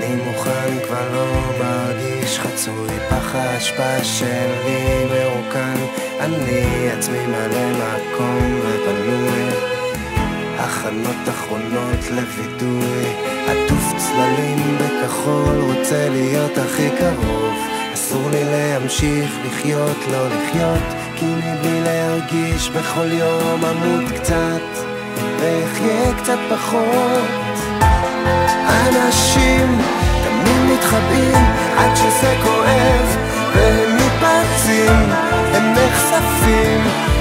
אני מוכן, כבר לא מרגיש חצוי, פח האשפה שלי מרוקן, אני עצמי מלא מקום ובנוי, הכנות אחרונות לוידוי, עטוף צללים בכחול, רוצה להיות הכי קרוב, אסור לי להמשיך לחיות, לא לחיות, כי מבלי להרגיש בכל יום עמוד קצת ואחיה קצת פחות. אנשים תמיד מתחבאים עד שזה כואב, והם מתפרצים, הם נחשפים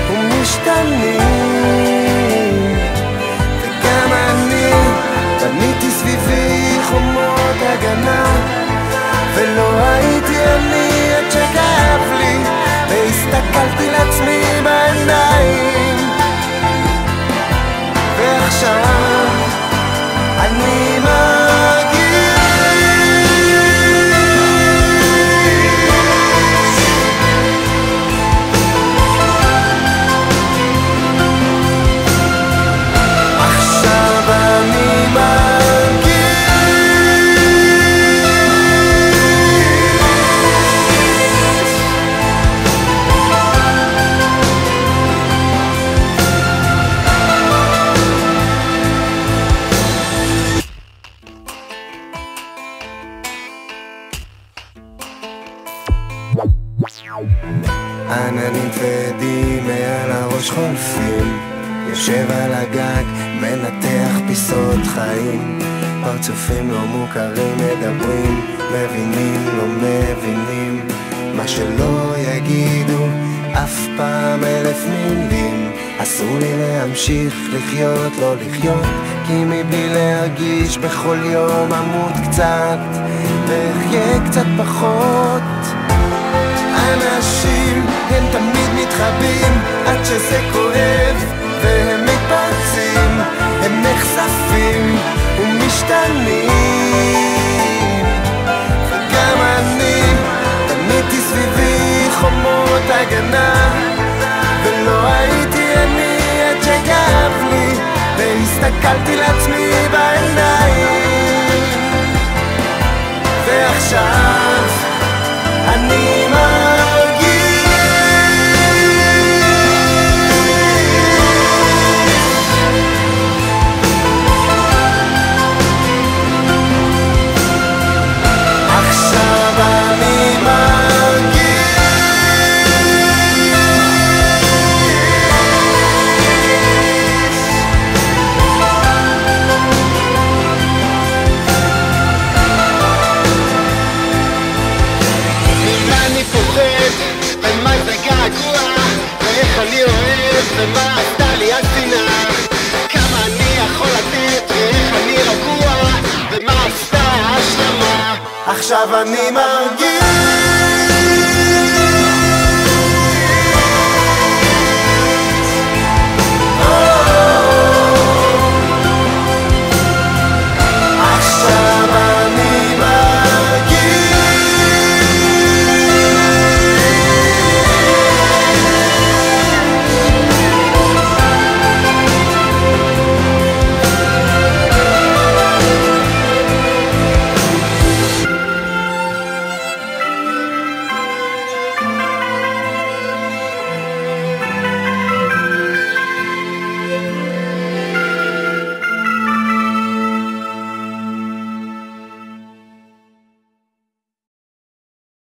ומשתנים, וגם אני בניתי סביבי חומות הגנה, ולא הייתי אני עד שכאב לי והסתכלתי לעצמי בעיניים, ועכשיו אני מרגיש עכשיו אני מרגיש עננים כבדים מעל הראש חולפים, יושב על הגג, מנתח פיסות חיים, פרצופים לא מוכרים מדברים, מבינים לא מבינים, מה שלא יגידו אף פעם 1000 מילים, אסור לי להמשיך לחיות, לא לחיות, כי מבלי להרגיש בכל יום עמוד קצת ואחיה קצת פחות. אנשים הם תמיד מתחבאים עד שזה כואב, והם מתפרצים, הם נחשפים ומשתנים, וגם אני בניתי סביבי חומות הגנה, ולא הייתי אני עד שכאב לי והסתכלתי לעצמי בעיניים, ועכשיו אני מרגיש עכשיו אני מרגיש ומה זה געגוע, ואיך אני אוהב, ומה עשתה לי השנאה, כמה אני יכול לתת, ואיך אני רגוע, ומה עשתה ההשלמה. עכשיו אני מרגיש